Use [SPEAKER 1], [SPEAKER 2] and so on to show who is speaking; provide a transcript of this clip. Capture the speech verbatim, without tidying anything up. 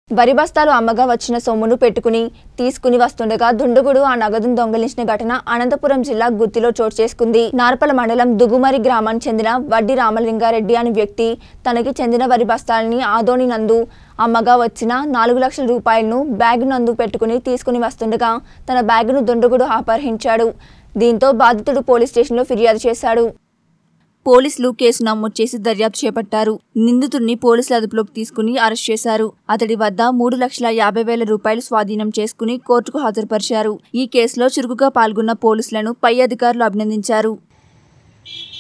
[SPEAKER 1] వరి బస్తాలు అమ్మగా వచ్చిన సొమ్మును పెట్టుకుని తీసుకుని వస్తుండగా దుండగుడు ఆ నగదును దొంగిలించిన ఘటన అనంతపురం జిల్లా గుత్తిలో చోటు చేసుకుంది. నార్పల మండలం దుగుమరి గ్రామానికి చెందిన వడ్డి రామలింగారెడ్డి అనే వ్యక్తి తనకి చెందిన వరి బస్తాలని ఆదోని నందు అమ్మగా వచ్చిన నాలుగు లక్షల రూపాయలను బ్యాగ్ నందు పెట్టుకుని తీసుకుని వస్తుండగా తన బ్యాగును దుండగుడు అపహరించాడు. దీంతో బాధితుడు పోలీస్ స్టేషన్లో ఫిర్యాదు చేశాడు. పోలీసులు కేసు నమోదు చేసి దర్యాప్తు చేపట్టారు. నిందితుడిని పోలీసులు అదుపులోకి తీసుకుని అరెస్ట్ చేశారు. అతడి వద్ద మూడు లక్షల యాభై వేల రూపాయలు స్వాధీనం చేసుకుని కోర్టుకు హాజరుపరిచారు. ఈ కేసులో చురుకుగా పాల్గొన్న పోలీసులను పై అధికారులు అభినందించారు.